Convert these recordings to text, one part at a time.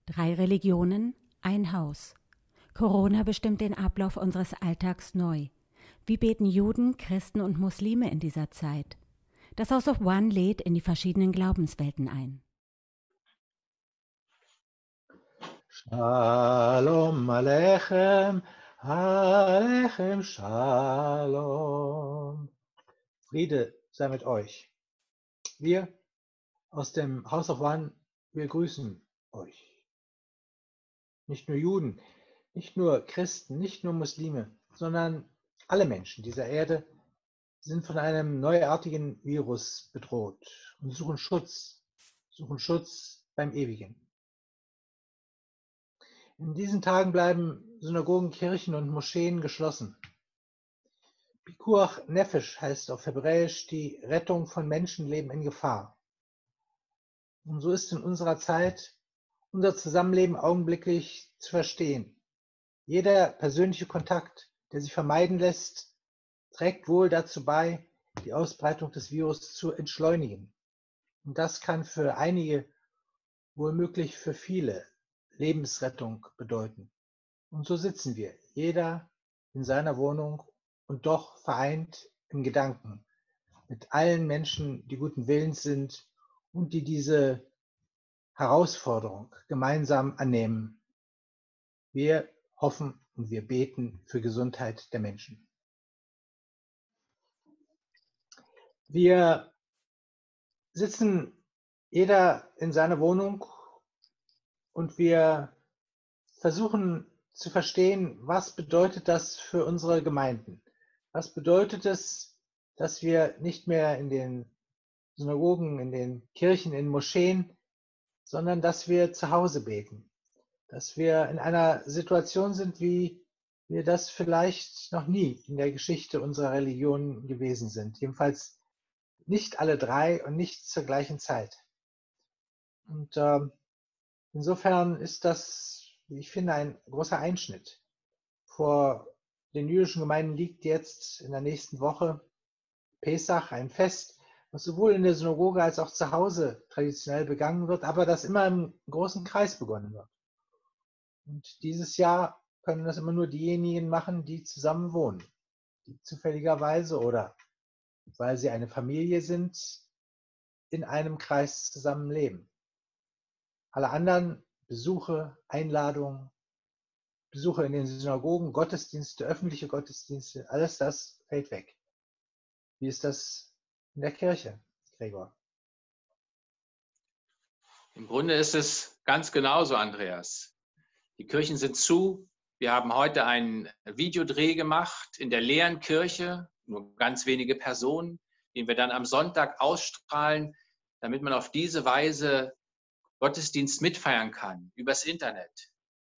3 Religionen, ein Haus. Corona bestimmt den Ablauf unseres Alltags neu. Wie beten Juden, Christen und Muslime in dieser Zeit? Das House of One lädt in die verschiedenen Glaubenswelten ein. Shalom Aleichem, Aleichem Shalom. Friede sei mit euch. Wir aus dem House of One, wir grüßen euch. Nicht nur Juden, nicht nur Christen, nicht nur Muslime, sondern alle Menschen dieser Erde sind von einem neuartigen Virus bedroht und suchen Schutz beim Ewigen. In diesen Tagen bleiben Synagogen, Kirchen und Moscheen geschlossen. Pikuach Nefesh heißt auf Hebräisch die Rettung von Menschenleben in Gefahr. Und so ist in unserer Zeit unser Zusammenleben augenblicklich zu verstehen. Jeder persönliche Kontakt, der sich vermeiden lässt, trägt wohl dazu bei, die Ausbreitung des Virus zu entschleunigen. Und das kann für einige, womöglich für viele, Lebensrettung bedeuten. Und so sitzen wir, jeder in seiner Wohnung und doch vereint im Gedanken mit allen Menschen, die guten Willens sind und die diese Herausforderung gemeinsam annehmen. Wir hoffen und wir beten für Gesundheit der Menschen. Wir sitzen jeder in seiner Wohnung und wir versuchen zu verstehen, was bedeutet das für unsere Gemeinden? Was bedeutet es, dass wir nicht mehr in den Synagogen, in den Kirchen, in Moscheen, sondern dass wir zu Hause beten? Dass wir in einer Situation sind, wie wir das vielleicht noch nie in der Geschichte unserer Religion gewesen sind. Jedenfalls nicht alle drei und nicht zur gleichen Zeit. Und insofern ist das, wie ich finde, ein großer Einschnitt. Vor den jüdischen Gemeinden liegt jetzt in der nächsten Woche Pesach, ein Fest, was sowohl in der Synagoge als auch zu Hause traditionell begangen wird, aber das immer im großen Kreis begonnen wird. Und dieses Jahr können das immer nur diejenigen machen, die zusammen wohnen, die zufälligerweise oder weil sie eine Familie sind, in einem Kreis zusammenleben. Alle anderen Besuche, Einladungen, Besuche in den Synagogen, Gottesdienste, öffentliche Gottesdienste, alles das fällt weg. Wie ist das in der Kirche, Gregor? Im Grunde ist es ganz genauso, Andreas. Die Kirchen sind zu. Wir haben heute einen Videodreh gemacht in der leeren Kirche, nur ganz wenige Personen, den wir dann am Sonntag ausstrahlen, damit man auf diese Weise Gottesdienst mitfeiern kann, übers Internet.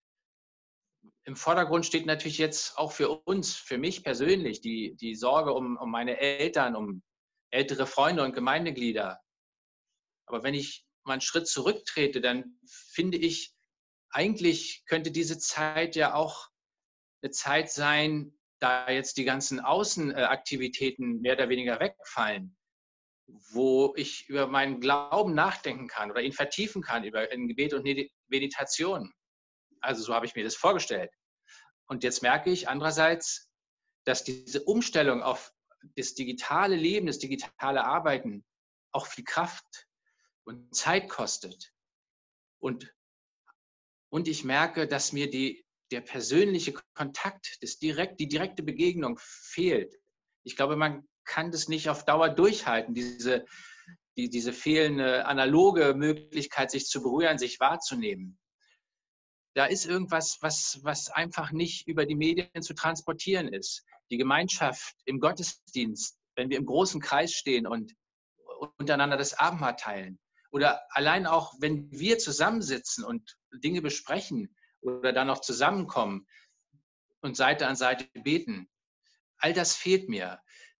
Im Vordergrund steht natürlich jetzt auch für uns, für mich persönlich, die Sorge um meine Eltern, um ältere Freunde und Gemeindeglieder. Aber wenn ich mal einen Schritt zurücktrete, dann finde ich, eigentlich könnte diese Zeit ja auch eine Zeit sein, da jetzt die ganzen Außenaktivitäten mehr oder weniger wegfallen, wo ich über meinen Glauben nachdenken kann oder ihn vertiefen kann in Gebet und Meditation. Also so habe ich mir das vorgestellt. Und jetzt merke ich andererseits, dass diese Umstellung auf das digitale Leben, das digitale Arbeiten auch viel Kraft und Zeit kostet. Und ich merke, dass mir der persönliche Kontakt, die direkte Begegnung fehlt. Ich glaube, man kann das nicht auf Dauer durchhalten, diese fehlende analoge Möglichkeit, sich zu berühren, sich wahrzunehmen. Da ist irgendwas, was einfach nicht über die Medien zu transportieren ist. Die Gemeinschaft im Gottesdienst, wenn wir im großen Kreis stehen und untereinander das Abendmahl teilen. Oder allein auch, wenn wir zusammensitzen und Dinge besprechen oder dann noch zusammenkommen und Seite an Seite beten. All das fehlt mir.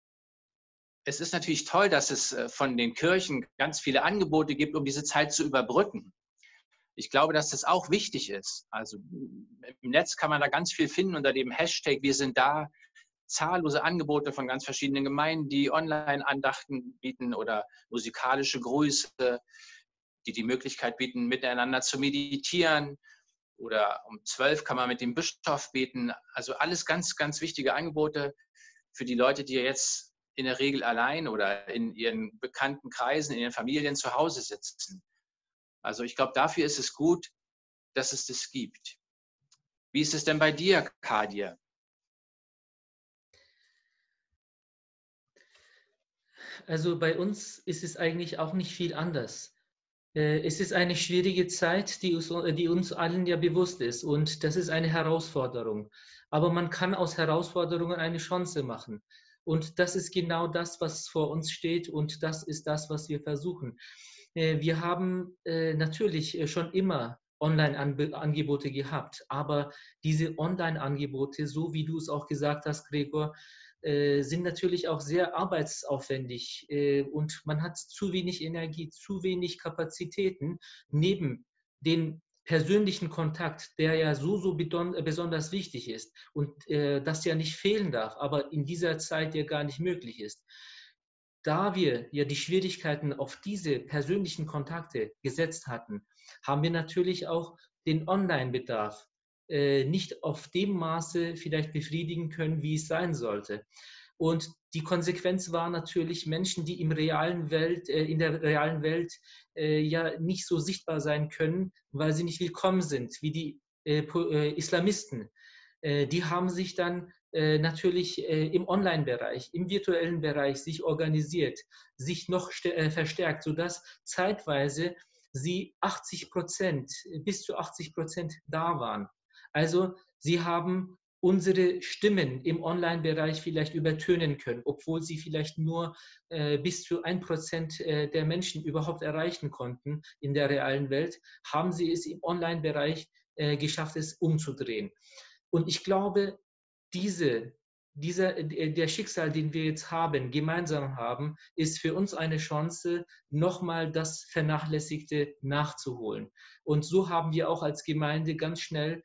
Es ist natürlich toll, dass es von den Kirchen ganz viele Angebote gibt, um diese Zeit zu überbrücken. Ich glaube, dass das auch wichtig ist. Also im Netz kann man da ganz viel finden unter dem Hashtag Wir sind da. Zahllose Angebote von ganz verschiedenen Gemeinden, die Online-Andachten bieten oder musikalische Grüße. die die Möglichkeit bieten, miteinander zu meditieren. Oder um 12 kann man mit dem Bischof beten. Also alles ganz, ganz wichtige Angebote für die Leute, die jetzt in der Regel allein oder in ihren bekannten Kreisen, in ihren Familien zu Hause sitzen. Also ich glaube, dafür ist es gut, dass es das gibt. Wie ist es denn bei dir, Kadir? Also bei uns ist es eigentlich auch nicht viel anders. Es ist eine schwierige Zeit, die uns allen ja bewusst ist, und das ist eine Herausforderung. Aber man kann aus Herausforderungen eine Chance machen. Und das ist genau das, was vor uns steht, und das ist das, was wir versuchen. Wir haben natürlich schon immer Online-Angebote gehabt, aber diese Online-Angebote, so wie du es auch gesagt hast, Gregor, sind natürlich auch sehr arbeitsaufwendig, und man hat zu wenig Energie, zu wenig Kapazitäten neben den persönlichen Kontakt, der ja so besonders wichtig ist und das ja nicht fehlen darf, aber in dieser Zeit ja gar nicht möglich ist. Da wir ja die Schwierigkeiten auf diese persönlichen Kontakte gesetzt hatten, haben wir natürlich auch den Online-Bedarf nicht auf dem Maße vielleicht befriedigen können, wie es sein sollte. Und die Konsequenz war natürlich, Menschen, die in der realen Welt ja nicht so sichtbar sein können, weil sie nicht willkommen sind, wie die Islamisten. Die haben sich dann natürlich im Online-Bereich, im virtuellen Bereich sich organisiert, sich noch verstärkt, sodass zeitweise sie 80%, bis zu 80% da waren. Also sie haben unsere Stimmen im Online-Bereich vielleicht übertönen können, obwohl sie vielleicht nur bis zu 1% der Menschen überhaupt erreichen konnten in der realen Welt, haben sie es im Online-Bereich geschafft, es umzudrehen. Und ich glaube, der Schicksal, den wir jetzt gemeinsam haben, ist für uns eine Chance, nochmal das Vernachlässigte nachzuholen. Und so haben wir auch als Gemeinde ganz schnell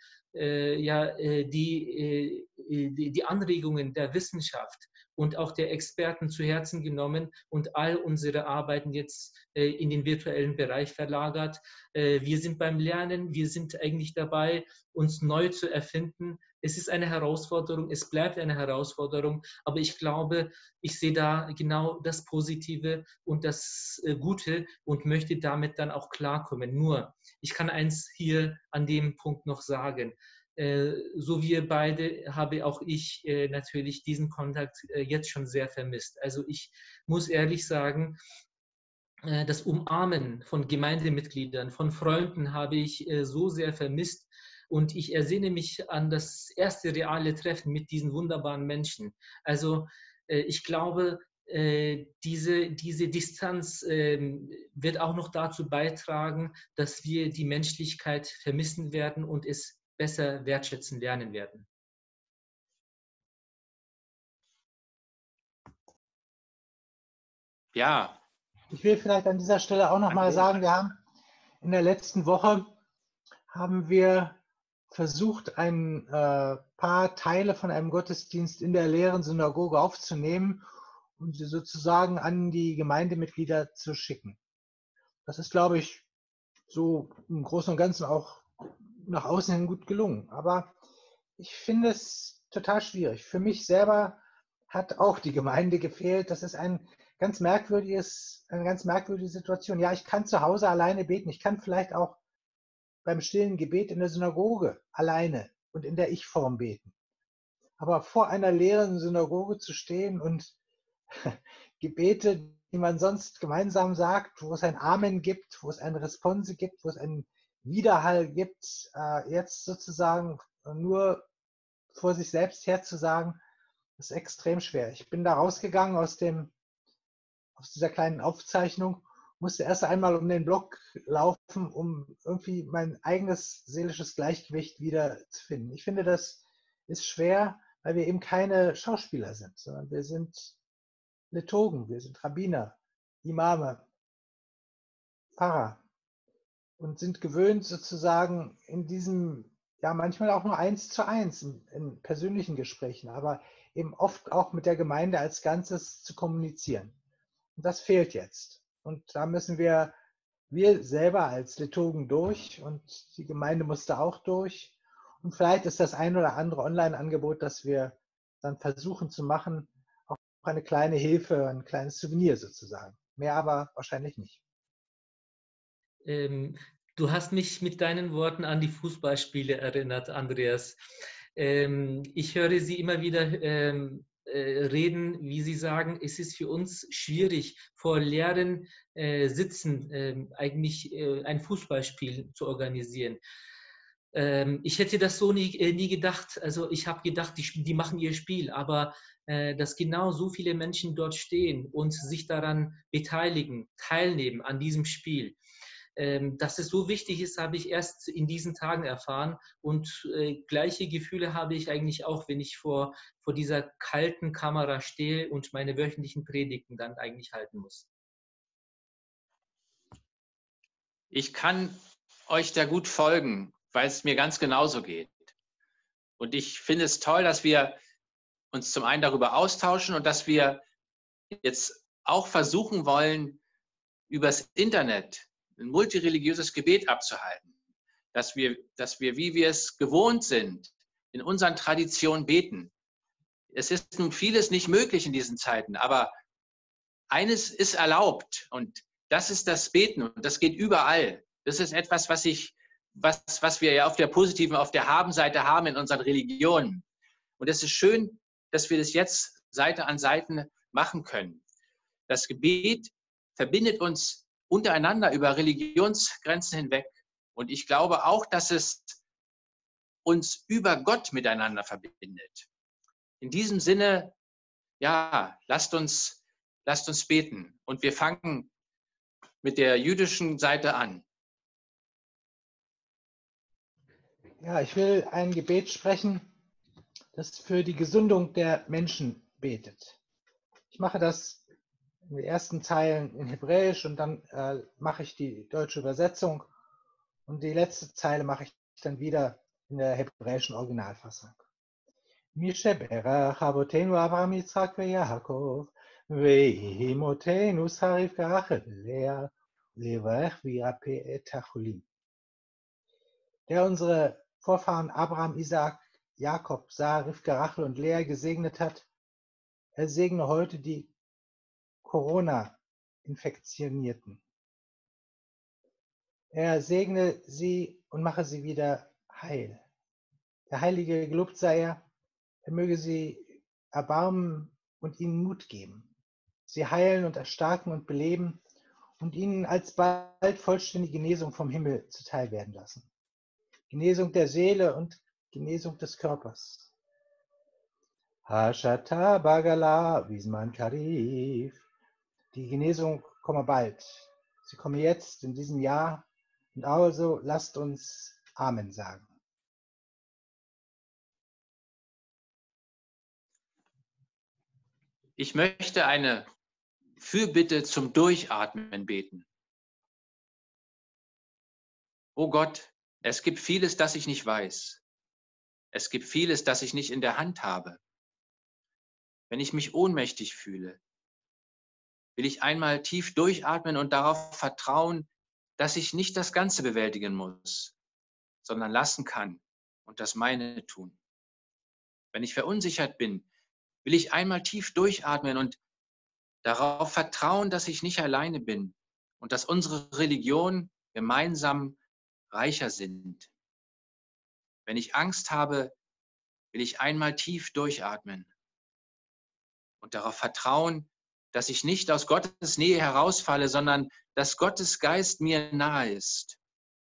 die Anregungen der Wissenschaft und auch der Experten zu Herzen genommen und all unsere Arbeiten jetzt in den virtuellen Bereich verlagert. Wir sind beim Lernen, wir sind eigentlich dabei, uns neu zu erfinden. Es ist eine Herausforderung, es bleibt eine Herausforderung, aber ich glaube, ich sehe da genau das Positive und das Gute und möchte damit dann auch klarkommen. Nur, ich kann eins hier an dem Punkt noch sagen. So wie wir beide habe auch ich natürlich diesen Kontakt jetzt schon sehr vermisst. Also ich muss ehrlich sagen, das Umarmen von Gemeindemitgliedern, von Freunden habe ich so sehr vermisst. Und ich ersehne mich an das erste reale Treffen mit diesen wunderbaren Menschen. Also ich glaube, diese Distanz wird auch noch dazu beitragen, dass wir die Menschlichkeit vermissen werden und es besser wertschätzen lernen werden. Ja. Ich will vielleicht an dieser Stelle auch nochmal sagen, wir haben in der letzten Woche versucht, ein paar Teile von einem Gottesdienst in der leeren Synagoge aufzunehmen und sie sozusagen an die Gemeindemitglieder zu schicken. Das ist, glaube ich, so im Großen und Ganzen auch nach außen hin gut gelungen. Aber ich finde es total schwierig. Für mich selber hat auch die Gemeinde gefehlt. Das ist eine ganz merkwürdige Situation. Ja, ich kann zu Hause alleine beten. Ich kann vielleicht auch beim stillen Gebet in der Synagoge alleine und in der Ich-Form beten. Aber vor einer leeren Synagoge zu stehen und Gebete, die man sonst gemeinsam sagt, wo es ein Amen gibt, wo es eine Response gibt, wo es einen Widerhall gibt, jetzt sozusagen nur vor sich selbst herzusagen, ist extrem schwer. Ich bin da rausgegangen aus dieser kleinen Aufzeichnung, musste erst einmal um den Block laufen, um irgendwie mein eigenes seelisches Gleichgewicht wieder zu finden. Ich finde, das ist schwer, weil wir eben keine Schauspieler sind, sondern wir sind Liturgen, wir sind Rabbiner, Imame, Pfarrer und sind gewöhnt sozusagen in diesem, ja manchmal auch nur 1:1 in persönlichen Gesprächen, aber eben oft auch mit der Gemeinde als Ganzes zu kommunizieren. Und das fehlt jetzt. Und da müssen wir wir selber als Liturgen durch und die Gemeinde musste auch durch. Und vielleicht ist das ein oder andere Online-Angebot, das wir dann versuchen zu machen, auch eine kleine Hilfe, ein kleines Souvenir sozusagen. Mehr aber wahrscheinlich nicht. Du hast mich mit deinen Worten an die Fußballspiele erinnert, Andreas. Ich höre Sie immer wieder reden, wie Sie sagen, es ist für uns schwierig, vor leeren Sitzen eigentlich ein Fußballspiel zu organisieren. Ich hätte das so nie gedacht. Also ich habe gedacht, die machen ihr Spiel, aber dass genau so viele Menschen dort stehen und sich daran beteiligen, teilnehmen an diesem Spiel. Dass es so wichtig ist, habe ich erst in diesen Tagen erfahren. Und gleiche Gefühle habe ich eigentlich auch, wenn ich vor dieser kalten Kamera stehe und meine wöchentlichen Predigten dann eigentlich halten muss. Ich kann euch da gut folgen, weil es mir ganz genauso geht. Und ich finde es toll, dass wir uns zum einen darüber austauschen und dass wir jetzt auch versuchen wollen, übers Internet ein multireligiöses Gebet abzuhalten. Dass wir, wie wir es gewohnt sind, in unseren Traditionen beten. Es ist nun vieles nicht möglich in diesen Zeiten, aber eines ist erlaubt und das ist das Beten und das geht überall. Das ist etwas, was wir ja auf der positiven, auf der Haben-Seite haben in unseren Religionen. Und es ist schön, dass wir das jetzt Seite an Seite machen können. Das Gebet verbindet uns untereinander über Religionsgrenzen hinweg. Und ich glaube auch, dass es uns über Gott miteinander verbindet. In diesem Sinne, ja, lasst uns beten. Und wir fangen mit der jüdischen Seite an. Ja, ich will ein Gebet sprechen, das für die Gesundung der Menschen betet. Ich mache das in den ersten Zeilen in Hebräisch und dann mache ich die deutsche Übersetzung und die letzte Zeile mache ich dann wieder in der hebräischen Originalfassung. Mishe berach Avotenu Avraham Yitzchak veYaakov ve'imotenu Sarif Rachel Lea levarech v'yirapeh et hacholim. Der unsere Vorfahren Abraham, Isaak, Jakob, Sarah, Rivka, Rachel und Lea gesegnet hat, er segne heute die Corona-Infektionierten. Er segne sie und mache sie wieder heil. Der Heilige gelobt sei er möge sie erbarmen und ihnen Mut geben, sie heilen und erstarken und beleben und ihnen alsbald vollständige Genesung vom Himmel zuteil werden lassen. Genesung der Seele und Genesung des Körpers. Hashata Bagala Visman Karif. Die Genesung komme bald. Sie komme jetzt in diesem Jahr. Und also lasst uns Amen sagen. Ich möchte eine Fürbitte zum Durchatmen beten. O Gott, es gibt vieles, das ich nicht weiß. Es gibt vieles, das ich nicht in der Hand habe. Wenn ich mich ohnmächtig fühle, will ich einmal tief durchatmen und darauf vertrauen, dass ich nicht das Ganze bewältigen muss, sondern lassen kann und das meine tun. Wenn ich verunsichert bin, will ich einmal tief durchatmen und darauf vertrauen, dass ich nicht alleine bin und dass unsere Religion gemeinsam reicher sind. Wenn ich Angst habe, will ich einmal tief durchatmen und darauf vertrauen, dass ich nicht aus Gottes Nähe herausfalle, sondern dass Gottes Geist mir nahe ist.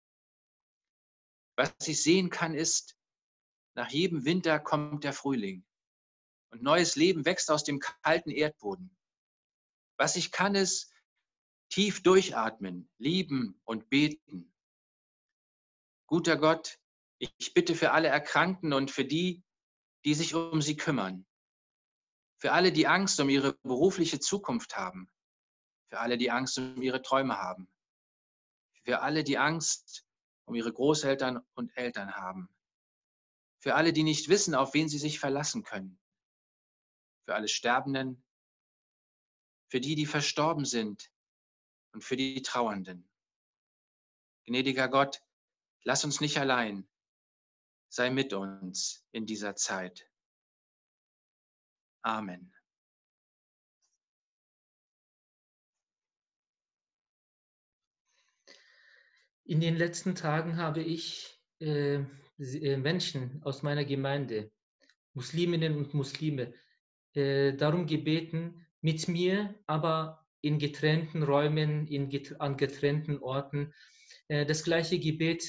Was ich sehen kann, ist, nach jedem Winter kommt der Frühling und neues Leben wächst aus dem kalten Erdboden. Was ich kann, ist tief durchatmen, lieben und beten. Guter Gott, ich bitte für alle Erkrankten und für die, die sich um sie kümmern. Für alle, die Angst um ihre berufliche Zukunft haben. Für alle, die Angst um ihre Träume haben. Für alle, die Angst um ihre Großeltern und Eltern haben. Für alle, die nicht wissen, auf wen sie sich verlassen können. Für alle Sterbenden. Für die, die verstorben sind. Und für die Trauernden. Gnädiger Gott, lass uns nicht allein. Sei mit uns in dieser Zeit. Amen. In den letzten Tagen habe ich Menschen aus meiner Gemeinde, Musliminnen und Muslime, darum gebeten, mit mir, aber in getrennten Räumen, an getrennten Orten, das gleiche Gebet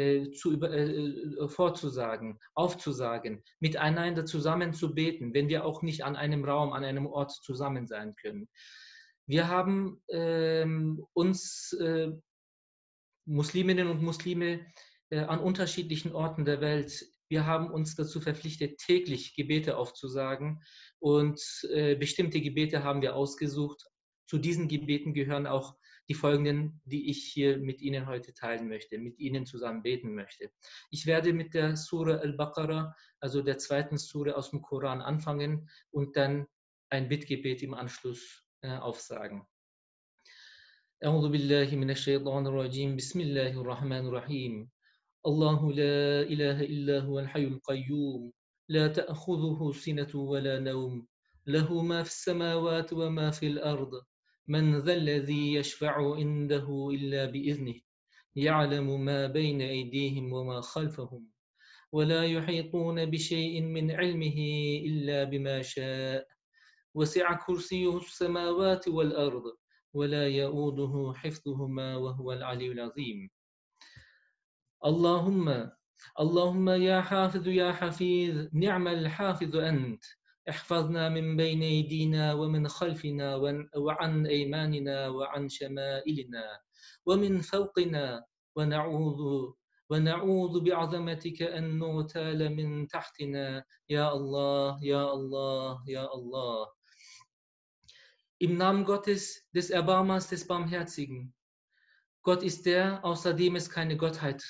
vorzusagen, aufzusagen, miteinander zusammen zu beten, wenn wir auch nicht an einem Raum, an einem Ort zusammen sein können. Wir haben uns Musliminnen und Muslime an unterschiedlichen Orten der Welt. Wir haben uns dazu verpflichtet, täglich Gebete aufzusagen und bestimmte Gebete haben wir ausgesucht. Zu diesen Gebeten gehören auch die folgenden, die ich hier mit Ihnen heute teilen möchte, mit Ihnen zusammen beten möchte. Ich werde mit der Sura Al-Baqarah, also der zweiten Sura aus dem Koran, anfangen und dann ein Bittgebet im Anschluss aufsagen. أعوذ بالله من الشيطان الرجيم بسم الله الرحمن الرحيم الله لا إله إلا هو الحي القيوم لا تأخذه سنة ولا نوم له ما في السماوات وما في الأرض من ذا الذي يشفع عنده إلا بإذنه يعلم ما بين أيديهم وما خلفهم ولا يحيطون بشيء من علمه إلا بما شاء وسع كرسيه السماوات والأرض ولا يؤوده حفظهما وهو العلي العظيم اللهم يا حافظ يا حفيظ نعم الحافظ أنت احفظنا من بين أيدينا ومن خلفنا وعن أيماننا وعن شمائلنا ومن فوقنا ونعوذ بعظمتك أن نغتال من تحتنا يا الله يا الله يا الله. Im Namen Gottes, des Erbarmers, des Barmherzigen. Gott ist der, außer dem es keine Gottheit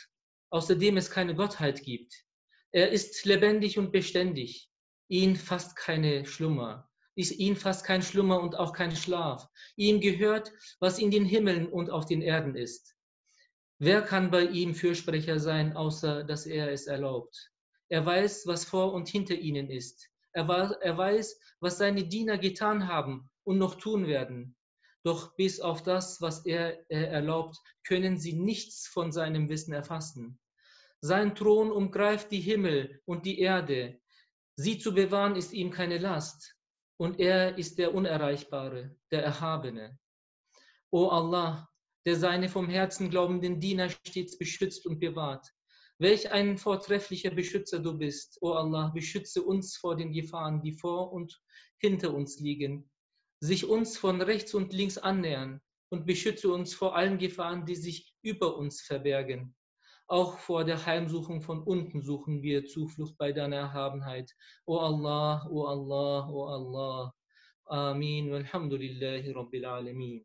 gibt. Er ist lebendig und beständig. Ihn fasst kein Schlummer und auch kein Schlaf. Ihm gehört, was in den Himmeln und auf den Erden ist. Wer kann bei ihm Fürsprecher sein, außer dass er es erlaubt? Er weiß, was vor und hinter ihnen ist. Er weiß, was seine Diener getan haben und noch tun werden. Doch bis auf das, was er erlaubt, können sie nichts von seinem Wissen erfassen. Sein Thron umgreift die Himmel und die Erde. Sie zu bewahren ist ihm keine Last. Und er ist der Unerreichbare, der Erhabene. O Allah, der seine vom Herzen glaubenden Diener stets beschützt und bewahrt. Welch ein vortrefflicher Beschützer du bist. O Allah, beschütze uns vor den Gefahren, die vor und hinter uns liegen, sich uns von rechts und links annähern und beschütze uns vor allen Gefahren, die sich über uns verbergen. Auch vor der Heimsuchung von unten suchen wir Zuflucht bei deiner Erhabenheit. O Allah, O Allah, O Allah. Amin. Walhamdulillahi Rabbil Alamin.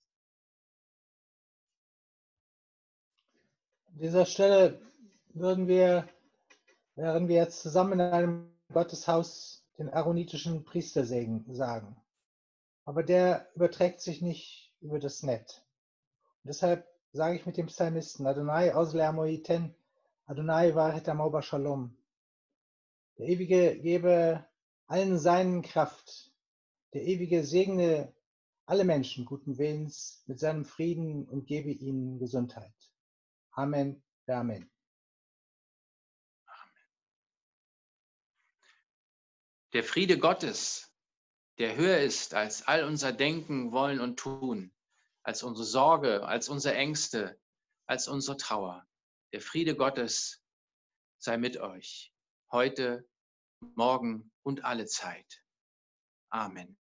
An dieser Stelle wären wir jetzt zusammen in einem Gotteshaus den aaronitischen Priestersegen sagen. Aber der überträgt sich nicht über das Net. Und deshalb sage ich mit dem Psalmisten, Adonai Ozle Amoiten, Adonai Varet Amoba Shalom. Der Ewige gebe allen seinen Kraft. Der Ewige segne alle Menschen guten Willens mit seinem Frieden und gebe ihnen Gesundheit. Amen. Amen. Der Friede Gottes, der höher ist als all unser Denken, Wollen und Tun, als unsere Sorge, als unsere Ängste, als unsere Trauer. Der Friede Gottes sei mit euch, heute, morgen und alle Zeit. Amen.